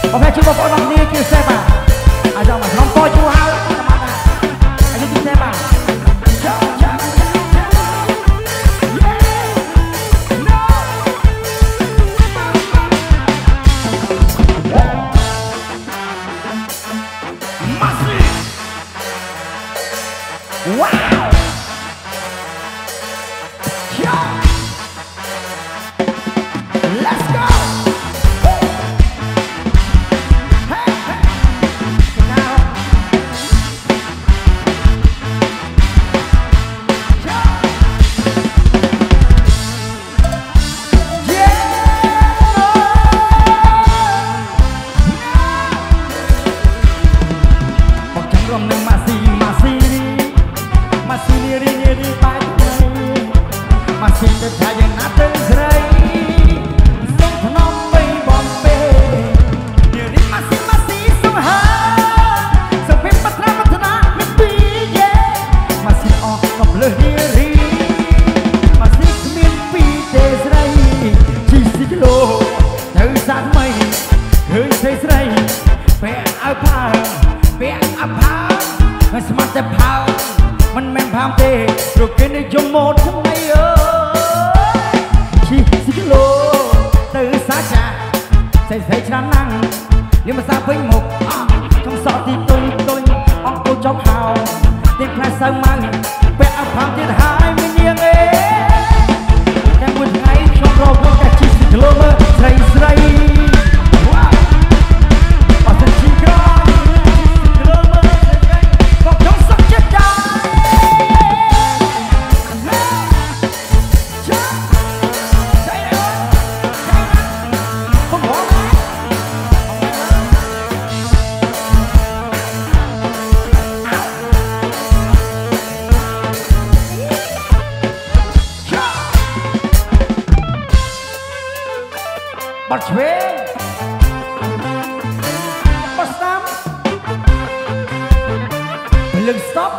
Ok chú bà bọn bằng đi chia sẻ mà à giờ mà không coi chú hao anh chia sẻ mà wow let's go. Bật về bật stop lưng stop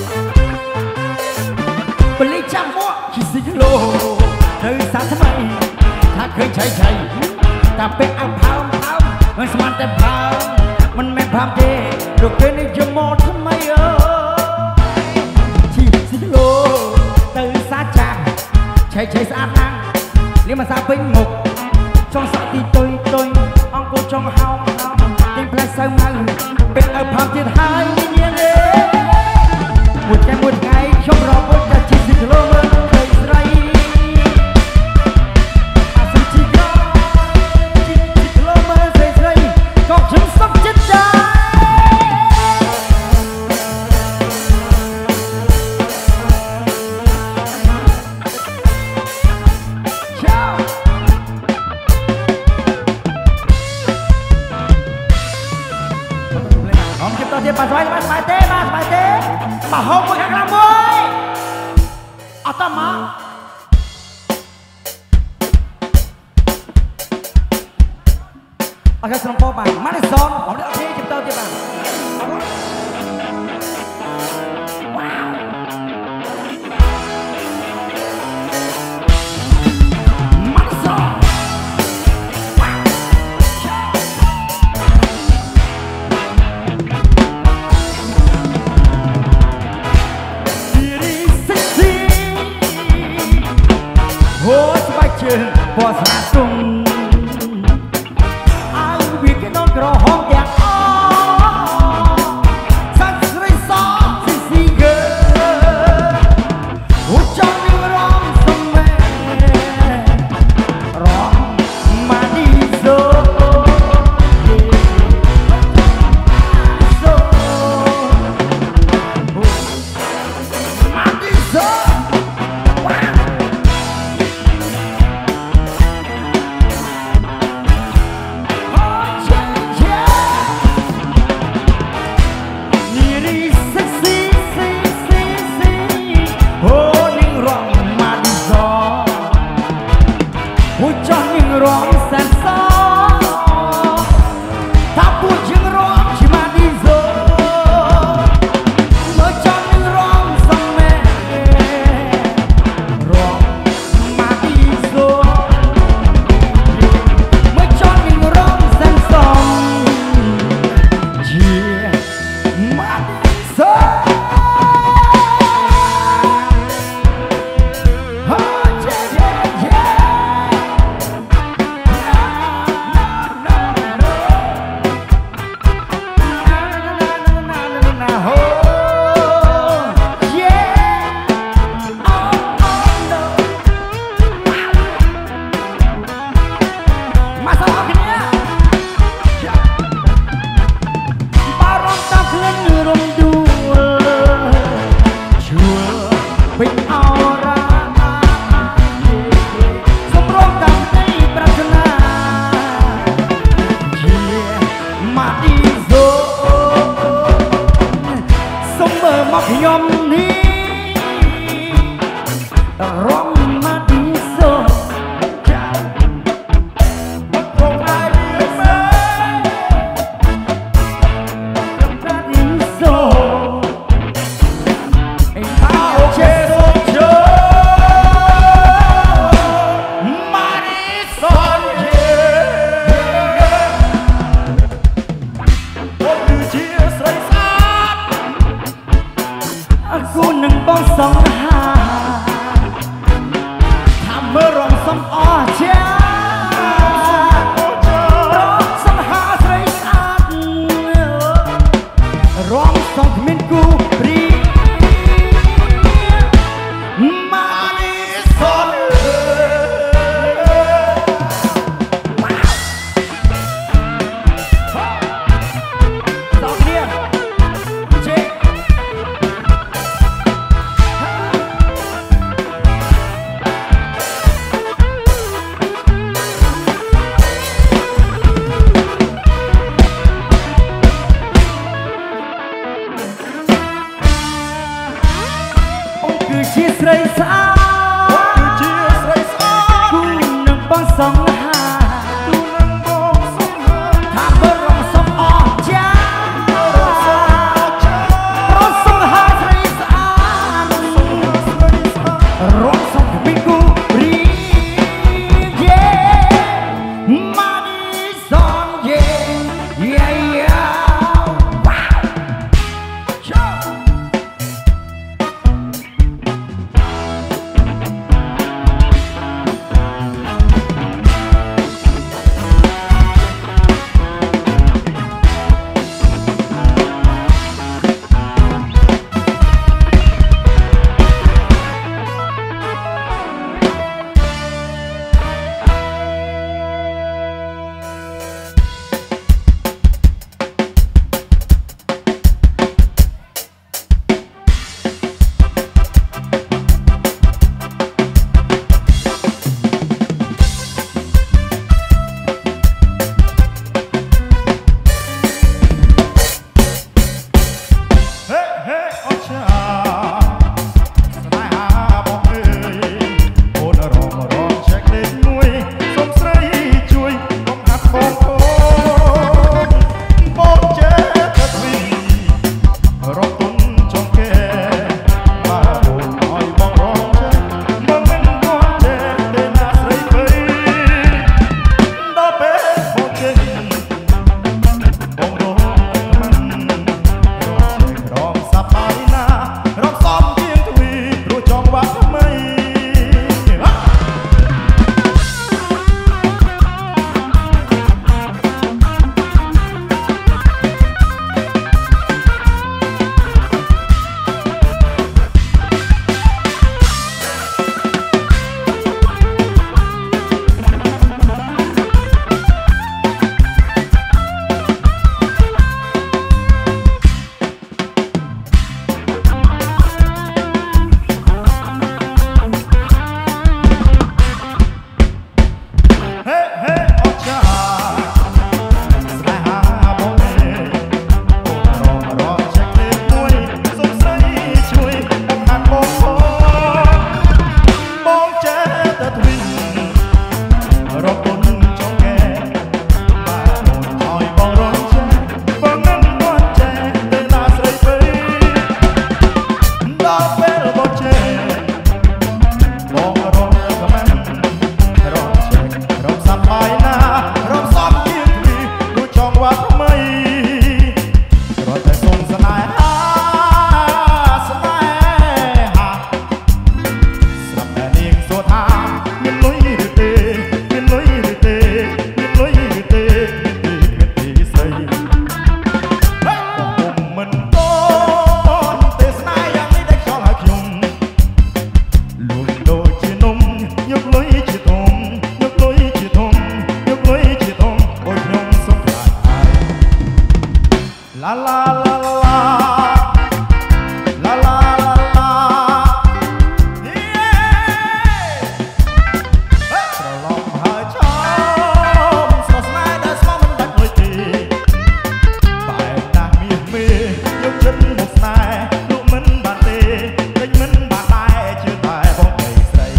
bật lấy chạm mua chỉ xin lô nơi xa thắm mây taเคยใช้taเป็นอัพพาวมันสมันแต่พาวมันไม่พาวเด้เราเคยในจมูกทำไมchỉ xin lô từ xa chạmใช้สะอาดนั่งเรียกมาซาเป็นหมกtrong sợ thì tôi ông cô trong hao tình phải sao mà bên ở phòng trên hai nhiên đấy một ngày trong rò một cả chỉ chỉ lô mơ thời nay à sao chỉ lô mơ thời nay còn chúng sắp chết trái Bà thế bà hông với các làm ơi ở tâm á ở cái sân phố bằng mắt đi son bỏ đỡ thế chụp tơ tiếp bằng bỏ xa sung ai biết cái non cỏ hông đẹp sáng sưởi gió xì gơ hút trong những rong sông mê rong mà đi dô mà đi dô សាប់បាយណារំសំជាងពីគូចង់វត្តថ្មីរត់តែសុំស្នេហាស្នេហាស្រាប់តែនាងសួរថាមានលុយឬទេមានលុយឬទេមានលុយឬទេមានទីស្រីខ្ញុំមិនតន់ទេស្នេហ៍យ៉ាងនេះដែលខ្យល់ឲ្យខ្ញុំលួងដូចជានំយកលុយជាធំយកលុយជាធំយកលុយជាធំអូយខ្ញុំសុំប្រាយឡាឡាឡាឡាឡាឡាឡាស្រឡំហើយឆោមស្រស់ស្នេហ៍ដែលស្មោះមិនដាច់លុយទេបែបណាស់មាសមេយកចិត្តមកស្នេហ៍លោកមិនបានទេពេញមិនបានដែរជឿតែបងប្អូនស្រី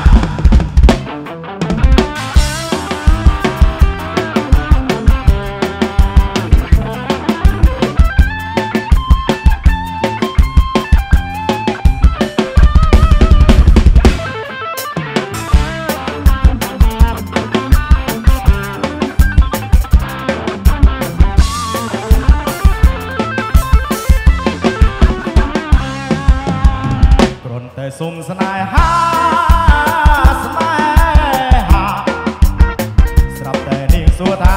គ្រាន់តែសុំស្នេហាស្នេហាស្រាប់តែនាងសួរថា